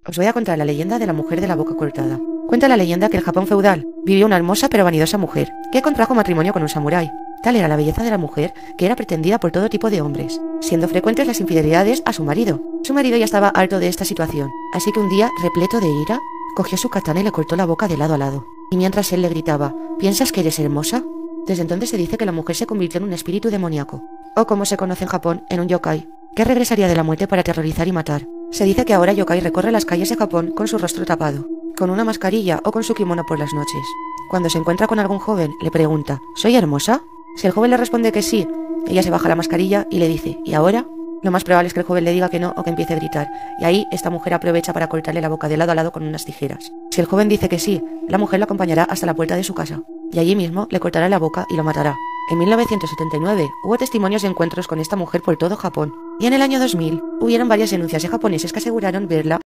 Os voy a contar la leyenda de la mujer de la boca cortada. Cuenta la leyenda que en el Japón feudal vivía una hermosa pero vanidosa mujer, que contrajo matrimonio con un samurái. Tal era la belleza de la mujer que era pretendida por todo tipo de hombres, siendo frecuentes las infidelidades a su marido. Su marido ya estaba harto de esta situación, así que un día, repleto de ira, cogió su katana y le cortó la boca de lado a lado. Y mientras él le gritaba, ¿piensas que eres hermosa? Desde entonces se dice que la mujer se convirtió en un espíritu demoníaco, o como se conoce en Japón, en un yokai, que regresaría de la muerte para aterrorizar y matar. Se dice que ahora yokai recorre las calles de Japón con su rostro tapado, con una mascarilla o con su kimono por las noches. Cuando se encuentra con algún joven, le pregunta, ¿soy hermosa? Si el joven le responde que sí, ella se baja la mascarilla y le dice, ¿y ahora? Lo más probable es que el joven le diga que no o que empiece a gritar, y ahí esta mujer aprovecha para cortarle la boca de lado a lado con unas tijeras. Si el joven dice que sí, la mujer lo acompañará hasta la puerta de su casa, y allí mismo le cortará la boca y lo matará. En 1979 hubo testimonios de encuentros con esta mujer por todo Japón, y en el año 2000 hubieron varias denuncias de japoneses que aseguraron verla